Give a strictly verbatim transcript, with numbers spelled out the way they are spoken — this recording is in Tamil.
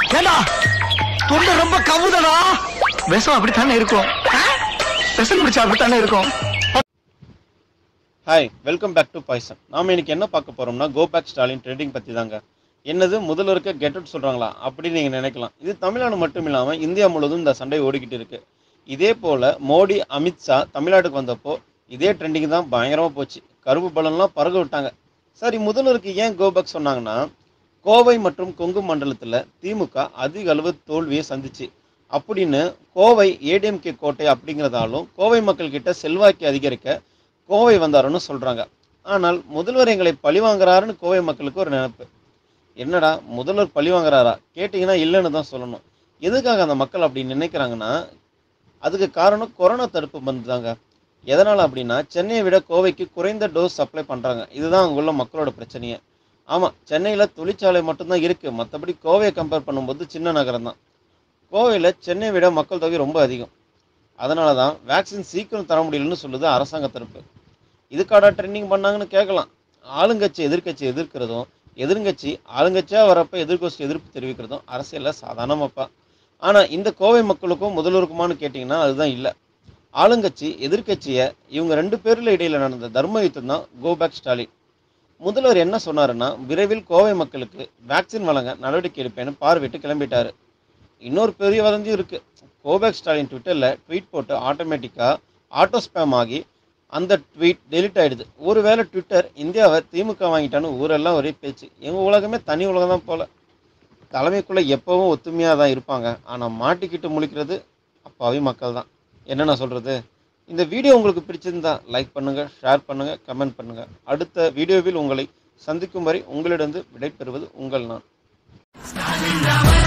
ஏண்டா தொண்டை ரொம்ப கவுதடா. விஷம் அப்படித்தானே இருக்கும். விஷம் பிடிச்சா அப்படித்தானே இருக்கும். Hi, welcome back to poison. நாம இன்னைக்கு என்ன பார்க்க போறோம்னா, கோ பேக் ஸ்டாலின் ட்ரெண்டிங் பற்றி தாங்க. என்னது முதல்வருக்கு கெட் அவுட் சொல்கிறாங்களா அப்படின்னு நீங்கள் நினைக்கலாம். இது தமிழ்நாடு மட்டும் இல்லாமல் இந்தியா முழுவதும் இந்த சண்டை ஓடிக்கிட்டு இருக்கு. இதே போல் மோடி, அமித்ஷா தமிழ்நாட்டுக்கு வந்தப்போ இதே ட்ரெண்டிங் தான் பயங்கரமாக போச்சு. கருப்பு பலன்லாம் பறக விட்டாங்க. சரி, முதல்வருக்கு ஏன் கோ பேக் சொன்னாங்கன்னா, கோவை மற்றும் கொங்கு மண்டலத்தில் திமுக அதிக அளவு தோல்வியை சந்திச்சு அப்படின்னு கோவை ஏடிஎம்கே கோட்டை அப்படிங்கிறதாலும் கோவை மக்கள் கிட்ட செல்வாக்கை அதிகரிக்க கோவை வந்தாருன்னு சொல்கிறாங்க. ஆனால் முதல்வர் எங்களை பழி வாங்குறாருன்னு கோவை மக்களுக்கு ஒரு நினைப்பு. என்னடா முதல்வர் பழி வாங்குறாரா கேட்டிங்கன்னா இல்லைன்னு தான் சொல்லணும். எதுக்காக அந்த மக்கள் அப்படி நினைக்கிறாங்கன்னா, அதுக்கு காரணம் கொரோனா தடுப்பு மருந்து தாங்க. எதனால் அப்படின்னா, சென்னையை விட கோவைக்கு குறைந்த டோஸ் சப்ளை பண்ணுறாங்க. இதுதான் அங்குள்ள மக்களோட பிரச்சனையே. ஆமாம், சென்னையில் தொழிற்சாலை மட்டும்தான் இருக்குது. மற்றபடி கோவையை கம்பேர் பண்ணும்போது சின்ன நகரம் தான். கோவையில் சென்னையை விட மக்கள் தொகை ரொம்ப அதிகம். அதனால தான் வேக்சின் சீக்கிரம் தர முடியலன்னு சொல்லுது அரசாங்க தரப்பு. இதுக்காடா ட்ரெண்டிங் பண்ணாங்கன்னு கேட்கலாம். ஆளுங்கட்சி எதிர்கட்சி எதிர்க்கிறதும், எதிர்கட்சி ஆளுங்கட்சியாக வரப்போ எதிர்கட்சி எதிர்ப்பு தெரிவிக்கிறதும் அரசியலில் சாதாரணமாப்பா. ஆனால் இந்த கோவை மக்களுக்கும் முதல்வருக்குமானு கேட்டிங்கன்னா அதுதான் இல்லை. ஆளுங்கட்சி எதிர்கட்சியை இவங்க ரெண்டு பேரில் இடையில் நடந்த தர்ம யுத்தம் தான் கோ பேக் ஸ்டாலின். முதல்வர் என்ன சொன்னாருன்னா, விரைவில் கோவை மக்களுக்கு வேக்சின் வழங்க நடவடிக்கை எடுப்பேன்னு பார்வையிட்டு கிளம்பிட்டாரு. இன்னொரு பெரிய வதந்தியும் இருக்குது. கோபேக் ஸ்டாலின் ட்விட்டரில் ட்வீட் போட்டு ஆட்டோமேட்டிக்காக ஆட்டோ ஸ்பேம் ஆகி அந்த ட்வீட் டெலிட் ஆகிடுது. ஒருவேளை ட்விட்டர் இந்தியாவை திமுக வாங்கிட்டான்னு ஊரெல்லாம் ஒரே பேச்சு. எங்கள் உலகமே தனி உலகம் தான் போல். தலைமைக்குள்ளே எப்போவும் ஒத்துமையாக தான் இருப்பாங்க. ஆனால் மாட்டிக்கிட்டு முழிக்கிறது அப்பாவி மக்கள் தான். என்ன நான் சொல்கிறது? இந்த வீடியோ உங்களுக்கு பிடிச்சிருந்தா லைக் பண்ணுங்கள், ஷேர் பண்ணுங்கள், கமெண்ட் பண்ணுங்கள். அடுத்த வீடியோவில் உங்களை சந்திக்கும் வரை உங்களிடம் விடை பெறுவது உங்கள் நான்.